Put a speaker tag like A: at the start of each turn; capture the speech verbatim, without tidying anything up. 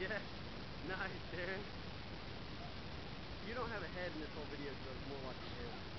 A: Yeah. Nice, Darren. You don't have a head in this whole video, so it's more like a head.